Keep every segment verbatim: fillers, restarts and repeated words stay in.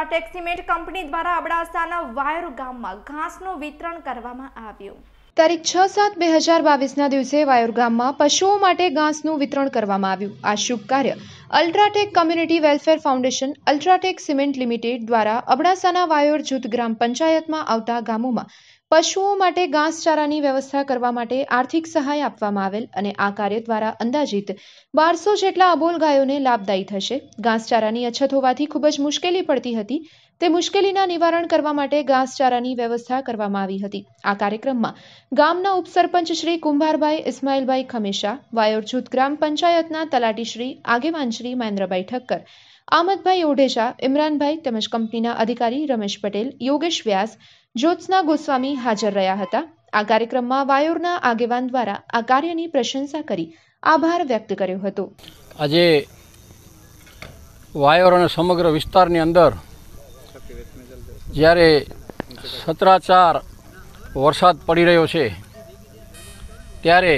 UltraTech cement company દ્વારા અબડાસાના વાયોર ગામમાં ઘાસનું વિતરણ કરવામાં આવ્યું। તારીખ છ સાત બે હજાર બાવીસના દિવસે વાયોર ગામમાં પશુઓ માટે ઘાસનું વિતરણ કરવામાં આવ્યું। આ શુભ કાર્ય UltraTech community welfare foundation UltraTech cement limited દ્વારા અબડાસાના વાયોર જૂથ ગ્રામ પંચાયતમાં આવતા ગામોમાં પશુઓ માટે ઘાસચારાની વ્યવસ્થા કરવા માટે આર્થિક સહાય આપવામાં આવેલ અને આ કાર્ય દ્વારા અંદાજિત બારસો જેટલા અબોલ ગાયોને લાભદાયી થશે। ઘાસચારાની અછત હોવાથી ખૂબ જ મુશ્કેલી પડતી હતી, તે મુશ્કેલીના નિવારણ કરવા માટે ઘાસચારાની વ્યવસ્થા કરવામાં આવી હતી। આ કાર્યક્રમમાં ગામના ઉપસરપંચ શ્રી કુંભારભાઈ ઇસ્માઇલભાઈ ખમેશા, વાયોર જૂથ ગ્રામ પંચાયતના તલાટી શ્રી આગેવાન શ્રી મહેન્દ્રભાઈ ઠક્કર, આમદભાઈ ઓઢેજા, ઇમરાનભાઈ તેમજ કંપનીના અધિકારી રમેશ પટેલ, યોગેશ વ્યાસ, જ્યોત્સના ગોસ્વામી હાજર રહ્યા હતા। આ કાર્યક્રમમાં વાયોરના આગેવાન દ્વારા આ કાર્યની પ્રશંસા કરી આભાર વ્યક્ત કર્યો હતો। આજે વાયોર અને સમગ્ર વિસ્તારની અંદર જ્યારે સતરાચાર વરસાદ પડી રહ્યો છે ત્યારે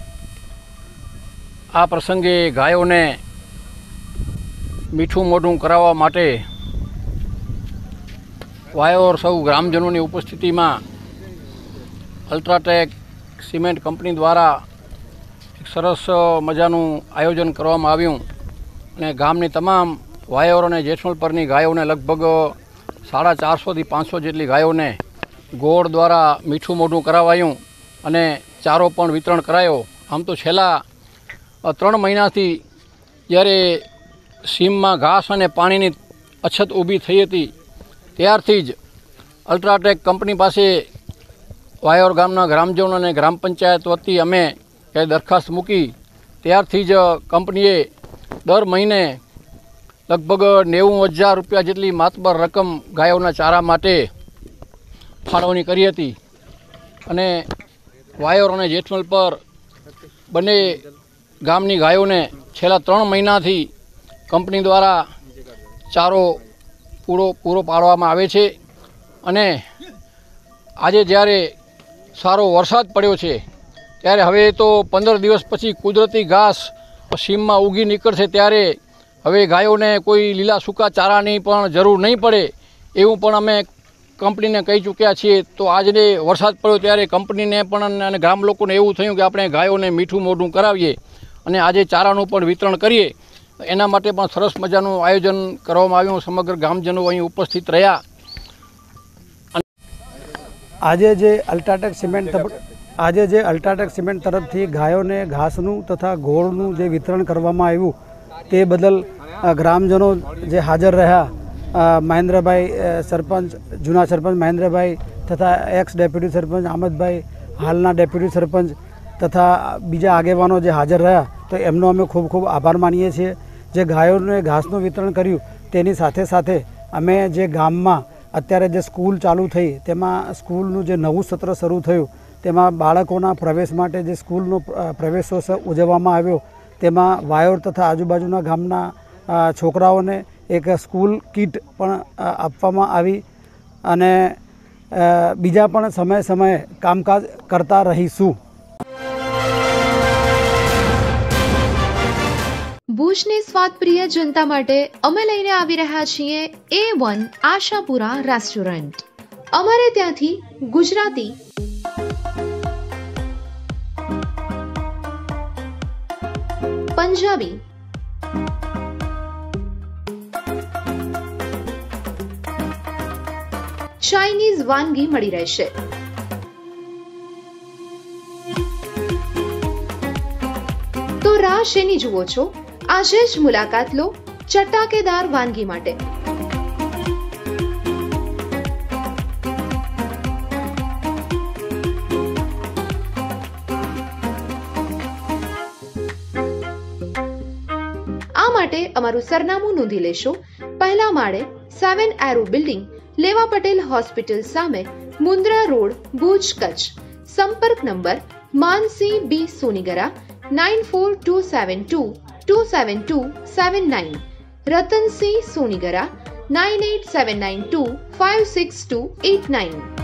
આ પ્રસંગે ગાયોને મીઠું મોઢું કરાવવા માટે વાયોર સૌ ગ્રામજનોની ઉપસ્થિતિમાં અલ્ટ્રાટેક સિમેન્ટ કંપની દ્વારા એક સરસ મજાનું આયોજન કરવામાં આવ્યું અને ગામની તમામ વાયોર અને જેઠમલ પરની ગાયોને લગભગ સાડા ચારસોથી પાંચસો જેટલી ગાયોને ગોળ દ્વારા મીઠું મોઢું કરાવાયું અને ચારો પણ વિતરણ કરાયો। આમ તો છેલ્લા ત્રણ મહિનાથી જ્યારે સીમમાં ઘાસ અને પાણીની અછત ઊભી થઈ હતી ત્યારથી જ અલ્ટ્રાટેક કંપની પાસે વાયોર ગામના ગ્રામજનો અને ગ્રામ પંચાયત વતી અમે એ દરખાસ્ત મૂકી ત્યારથી જ કંપનીએ દર મહિને લગભગ નેવું હજાર રૂપિયા જેટલી માતબર રકમ ગાયોના ચારા માટે ફાળવણી કરી હતી અને વાયોર અને જેઠમલ પર બંને ગામની ગાયોને છેલ્લા ત્રણ મહિનાથી કંપની દ્વારા ચારો પૂરો પૂરો પાડવામાં આવે છે અને આજે જ્યારે સારો વરસાદ પડ્યો છે ત્યારે હવે તો પંદર દિવસ પછી કુદરતી ઘાસ સીમમાં ઉગી નીકળશે ત્યારે હવે ગાયોને કોઈ લીલા સૂકા ચારાની પણ જરૂર નહીં પડે એવું પણ અમે કંપનીને કહી ચૂક્યા છીએ। તો આજે વરસાદ પડ્યો ત્યારે કંપનીને પણ અને ગ્રામ લોકોને એવું થયું કે આપણે ગાયોને મીઠું મોઢું કરાવીએ અને આજે ચારાનું પણ વિતરણ કરીએ। એના માટે પણ સરસ મજાનું આયોજન કરવામાં આવ્યું। સમગ્ર ગામજનો અહીં ઉપસ્થિત રહ્યા। આજે જે અલ્ટ્રાટેક સિમેન્ટ આજે જે અલ્ટ્રાટેક સિમેન્ટ તરફથી ગાયોને ઘાસનું તથા ગોળનું જે વિતરણ કરવામાં આવ્યું તે બદલ ગ્રામજનો જે હાજર રહ્યા, મહેન્દ્રભાઈ સરપંચ, જૂના સરપંચ મહેન્દ્રભાઈ તથા એક્સ ડેપ્યુટી સરપંચ આમદભાઈ, હાલના ડેપ્યુટી સરપંચ તથા બીજા આગેવાનો જે હાજર રહ્યા તો એમનો અમે ખૂબ ખૂબ આભાર માનીએ છીએ। જે ગાયોને ઘાસનું વિતરણ કર્યું તેની સાથે સાથે અમે જે ગામમાં અત્યારે જે સ્કૂલ ચાલુ થઈ તેમાં સ્કૂલનું જે નવું સત્ર શરૂ થયું તેમાં બાળકોના પ્રવેશ માટે જે સ્કૂલનો પ્રવેશોત્સવ ઉજવવામાં આવ્યો તેમાં વાયોર તથા આજુબાજુના ગામના છોકરાઓને એક સ્કૂલ કીટ પણ આપવામાં આવી અને બીજા પણ સમયે સમયે કામકાજ કરતા રહીશું। ભુજની સ્વાદપ્રિય જનતા માટે અમે લઈને આવી રહ્યા છીએ એ વન આશાપુરા રેસ્ટોરન્ટ। અમારે ત્યાંથી ગુજરાતી, પંજાબી, ચાઇનીઝ વાનગી મળી રહેશે। તો રાહ શેની જુઓ છો? આજે જ મુલાકાત લો ચટાકેદાર વાનગી માટે। આ માટે અમારું સરનામું નોંધી લેશો। પહેલા માળે સેવન એરો બિલ્ડિંગ, લેવા પટેલ હોસ્પિટલ સામે, મુન્દ્રા રોડ, ભુજ, કચ્છ। સંપર્ક number Mansi B Sonigara nine four two seven two two seven two seven nine, Ratansinh Sonigara nine eight seven nine two five six two eight nine.